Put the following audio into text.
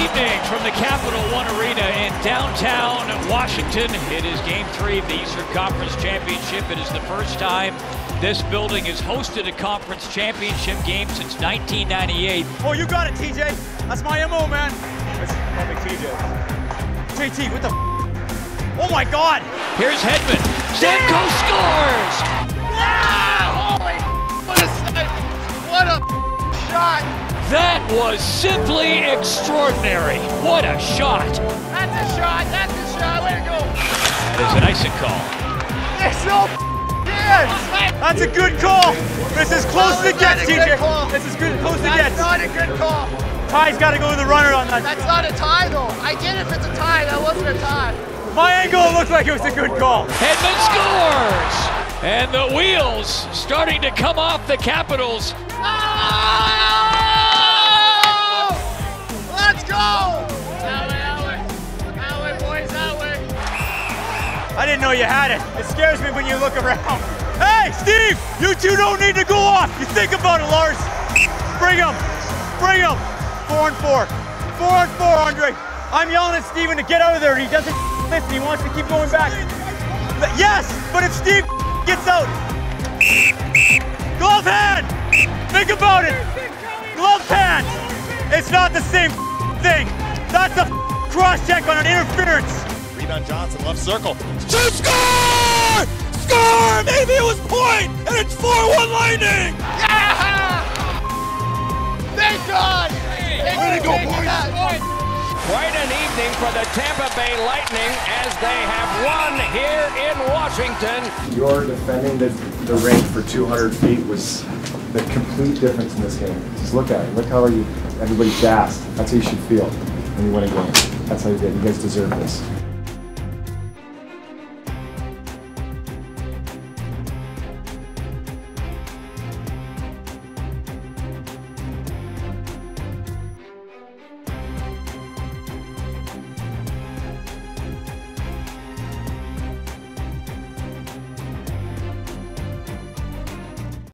evening from the Capital One Arena in downtown Washington. It is Game 3 of the Eastern Conference Championship. It is the first time this building has hosted a conference championship game since 1998. Oh, you got it, TJ. That's my MO, man. That's TJ. JT, what the Oh my God! Here's Hedman. Stamkos scores! Yeah! Holy what a shot! That was simply extraordinary. What a shot! That's a shot. That's a shot. Way to go! That is an icing call. It's so good. That's a good call. This is close to get, TJ. This is good, close to get. That's not a good call. Ty's got to go to the runner on that. That's not a tie, though. I get it if it's a tie. That wasn't a tie. My angle looked like it was a good call. Hedman scores! And the wheels starting to come off the Capitals. Oh! Let's go! That way, boys, that way. I didn't know you had it. It scares me when you look around. Hey, Steve! You two don't need to go off. You think about it, Lars. Bring him. Bring him. 4 and 4. 4 and 4, Andre. I'm yelling at Steven to get out of there. He doesn't listen. He wants to keep going back. Yes, but if Steve gets out. Glove hand. Think about it. Glove hand. It's not the same thing. That's a cross-check on an interference. Rebound Johnson, left circle. Shoot, score! Score! Maybe it was point, and it's 4-1 Lightning! Yeah! Thank God! Way to go, boys! Quite an evening for the Tampa Bay Lightning as they have won here in Washington. Your defending the rink for 200 feet was the complete difference in this game. Just look at it. Look how everybody's gassed. That's how you should feel when you win a game. That's how you get. You guys deserve this.